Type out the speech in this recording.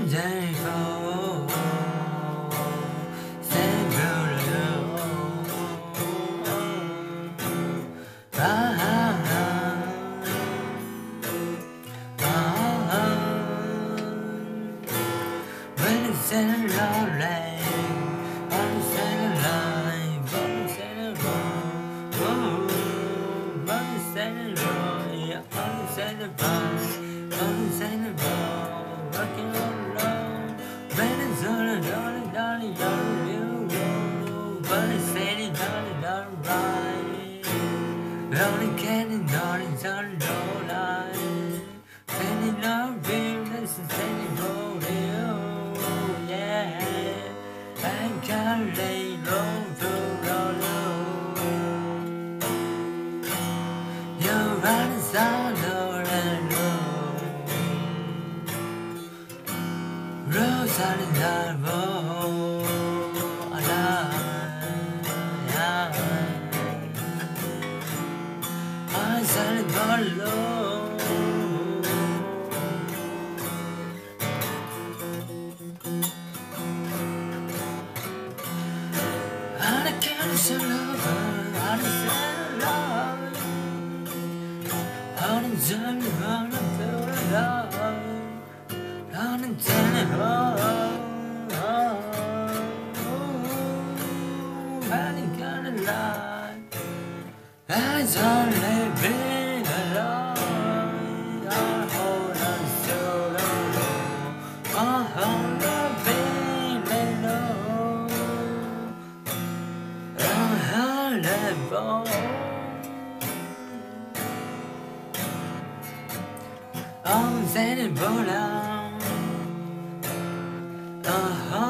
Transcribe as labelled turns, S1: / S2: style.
S1: Rolling candy, darling, on low line. Standing on business, standing for you. Yeah, I can't lay low to roll. You're running so low and low. Rose on the road. I said it all alone. I can't say love, I say love. I didn't tell you how to feel love. I didn't tell you how. I didn't get a lie. It's only been alone. I hold on so long. I hold on been alone. I hold on. I'm saying it, but I'm